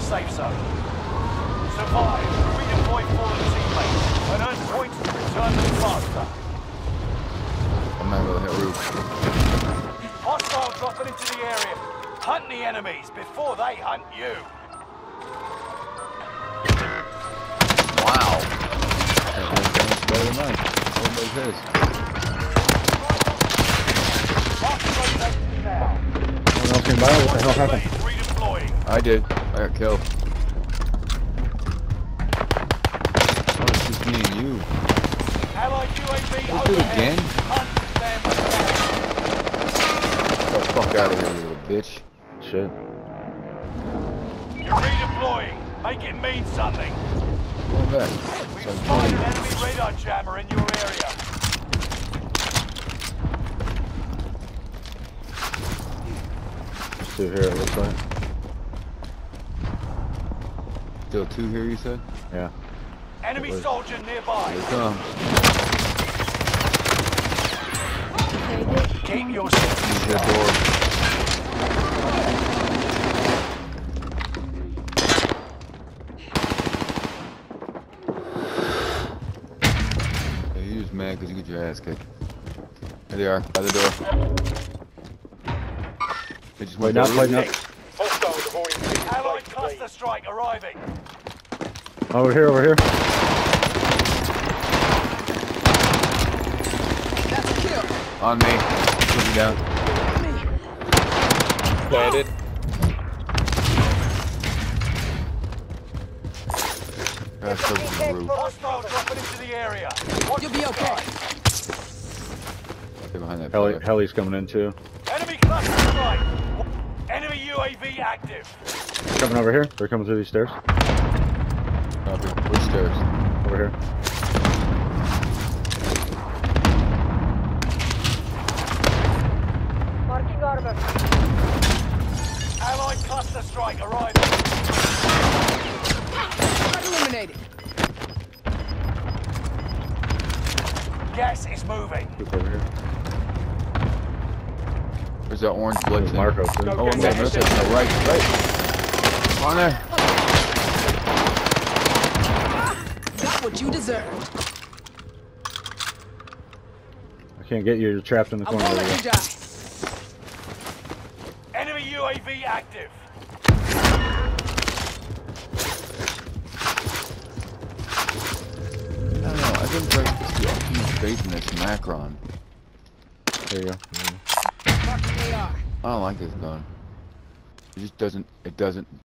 safe zone. Survive, redeploy fallen teammates, and earn points to return them faster. I'm not gonna hit roof. Hostile dropping into the area. Hunt the enemies before they hunt you. Wow. That one's better than mine. What was his? Someone else came by? What the hell happened? Redeploying. I did. I got killed. Oh, it's just me and you. Allied UAV Let's do it overhead. again. Hunt them down. Get the fuck out of here, you little bitch. Shit. You're redeploying. Make it mean something. Come back. We've So I'm spotted an playing. enemy radar jammer in your area. There's two here, it looks like. Still two here, you said? Yeah. Enemy Where's- soldier nearby. Here it comes. Keep your Use your door. Yeah, you just mad because you get your ass kicked. There they are, by the door. They just went Wait, not there. wait, not. Hostiles avoiding Allied cluster strike arriving. Over here, over here. On me. Put me down. Landed. Gotta search the roof. Hostile dropping into the area. Watch You'll be the okay. sky. Stay behind that Heli, pillar. heli's coming in too. Enemy cluster strike. Enemy UAV active. Coming over here. They're coming through these stairs. Copy. Which stairs? Over here. Marking armor. Allied cluster strike arriving. Eliminated. Gas is moving. Group over here. Where's that orange blood There's thing? Marco too. Oh, I'm getting this. Right. On there. Got what you deserved. I can't get you. You're trapped in the I corner. won't Over let you there. die. Enemy UAV active. I don't know. I think like the ultimate faith in this Macron. There you go. Marking AR. I don't like this gun. It just doesn't. It doesn't